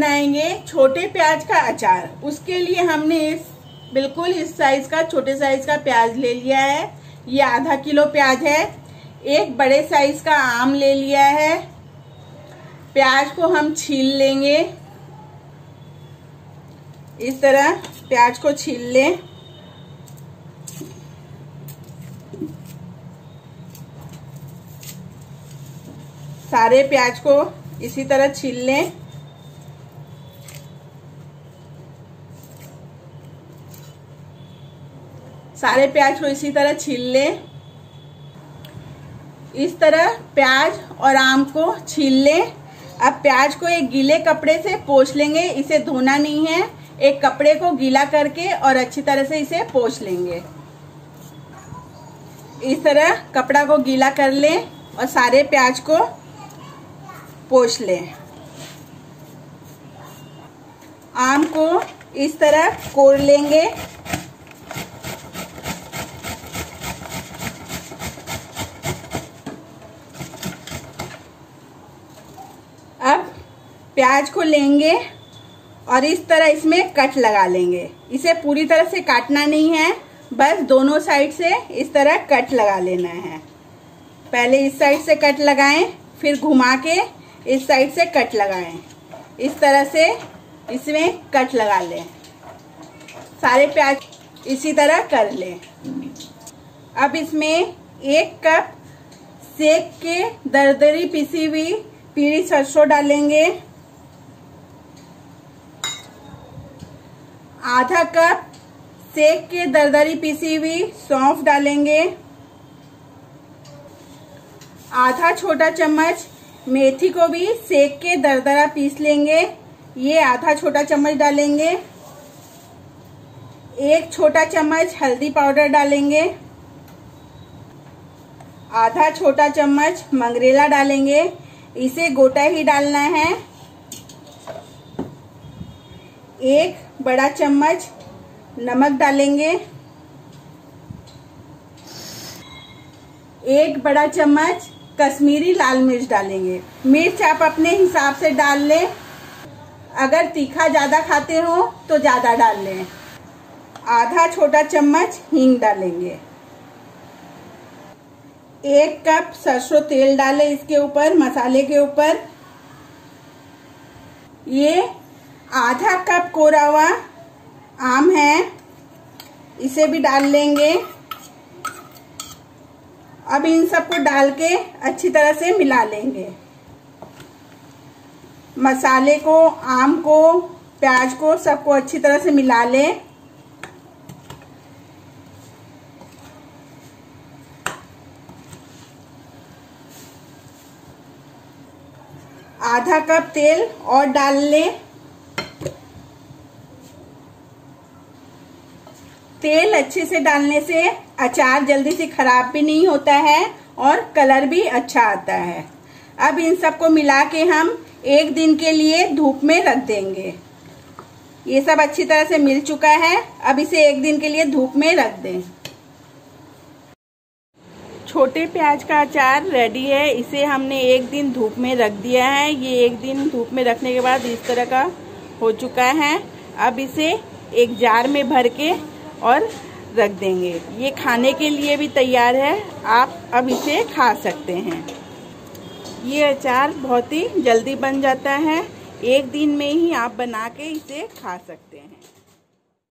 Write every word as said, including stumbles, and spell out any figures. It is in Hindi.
बनाएंगे छोटे प्याज का अचार। उसके लिए हमने इस बिल्कुल इस साइज का छोटे साइज का प्याज ले लिया है। ये आधा किलो प्याज है। एक बड़े साइज का आम ले लिया है। प्याज को हम छील लेंगे। इस तरह प्याज को छील लें। सारे प्याज को इसी तरह छील लें। सारे प्याज को इसी तरह छील लें। इस तरह प्याज और आम को छील लें। अब प्याज को एक गीले कपड़े से पोंछ लेंगे। इसे धोना नहीं है। एक कपड़े को गीला करके और अच्छी तरह से इसे पोंछ लेंगे। इस तरह कपड़ा को गीला कर लें और सारे प्याज को पोंछ लें। आम को इस तरह कोड़ लेंगे। अब प्याज को लेंगे और इस तरह इसमें कट लगा लेंगे। इसे पूरी तरह से काटना नहीं है, बस दोनों साइड से इस तरह कट लगा लेना है। पहले इस साइड से कट लगाएं, फिर घुमा के इस साइड से कट लगाएं। इस तरह से इसमें कट लगा लें। सारे प्याज इसी तरह कर लें। अब इसमें एक कप सेक के दरदरी पिसी हुई पीली सरसों डालेंगे। आधा कप सेक के दरदरी पिसी हुई सौंफ डालेंगे। आधा छोटा चम्मच मेथी को भी सेक के दरदरा पीस लेंगे। ये आधा छोटा चम्मच डालेंगे। एक छोटा चम्मच हल्दी पाउडर डालेंगे। आधा छोटा चम्मच मंगरेला डालेंगे। इसे गोटा ही डालना है। एक बड़ा चम्मच नमक डालेंगे। एक बड़ा चम्मच कश्मीरी लाल मिर्च डालेंगे। मिर्च आप अपने हिसाब से डाल लें। अगर तीखा ज्यादा खाते हो तो ज्यादा डाल लें। आधा छोटा चम्मच हींग डालेंगे। एक कप सरसों तेल डालें इसके ऊपर, मसाले के ऊपर। ये आधा कप कोरा हुआ आम है, इसे भी डाल लेंगे। अब इन सबको डाल के अच्छी तरह से मिला लेंगे। मसाले को, आम को, प्याज को सबको अच्छी तरह से मिला लें। आधा कप तेल और डाल लें। तेल अच्छे से डालने से अचार जल्दी से खराब भी नहीं होता है और कलर भी अच्छा आता है। अब इन सबको मिला के हम एक दिन के लिए धूप में रख देंगे। ये सब अच्छी तरह से मिल चुका है। अब इसे एक दिन के लिए धूप में रख दें। छोटे प्याज का अचार रेडी है। इसे हमने एक दिन धूप में रख दिया है। ये एक दिन धूप में रखने के बाद इस तरह का हो चुका है। अब इसे एक जार में भर के और रख देंगे। ये खाने के लिए भी तैयार है। आप अब इसे खा सकते हैं। ये अचार बहुत ही जल्दी बन जाता है। एक दिन में ही आप बना के इसे खा सकते हैं।